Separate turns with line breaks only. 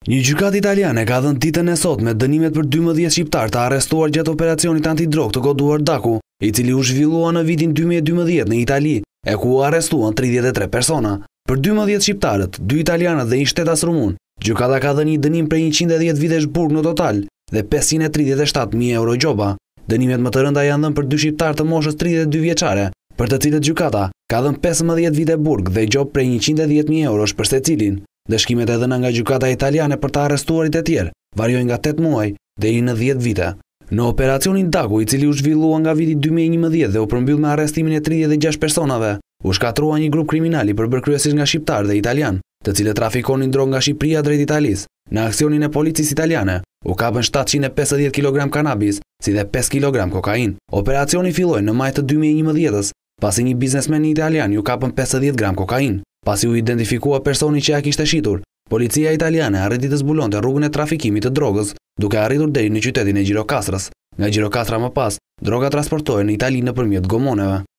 Një gjykatë italiane ka dhënë ditën e sotme dënimet për 12 shqiptar të arrestuar gjatë operacionit antidrog të koduar Daku, i cili u zhvillua në vitin 2012 në Itali, e ku u arrestuan 33 persona. Për 12 shqiptarët, 2 italianët dhe 1 shtetas rumun, gjykata ka dhënë një dënim prej 110 vitesh burg në total dhe 537.000 euro gjoba. Dënimet më të rënda janë dhënë për 2 shqiptar të moshës 32 vjeçare, për të cilët gjykata ka dhënë 15 vite burg dhe gjobë prej 110.000 eurosh për secilin. Dëshkimet e dhëna nga gjykata italiane për të arrestuarit e tjerë variojnë nga 8 muaj deri në 10 vite. Në operacionin Daku, i cili u zhvillua nga viti 2011 dhe u përmbyll me arrestimin e 36 personave, u shkatrua një grup kriminali përbërë kryesisht nga shqiptar dhe italian, të cilët trafikonin drog nga Shqipëria drejt Italis. Në aksionin e policisë italiane, u kapën 750 kg kanabis, si dhe 5 kg kokain. Operacioni filloi në maj të 2011, pasi një biznesmen italian ju kapën 50 gram kokain. Pasi u identifikua personi që ja kishte shitur, policia italiane arriti të zbulonte rrugën e trafikimit të drogës, duke arritur deri në qytetin e Gjirokastrës. Nga Gjirokastra më pas, droga transportohej në Itali nëpërmjet gomoneve.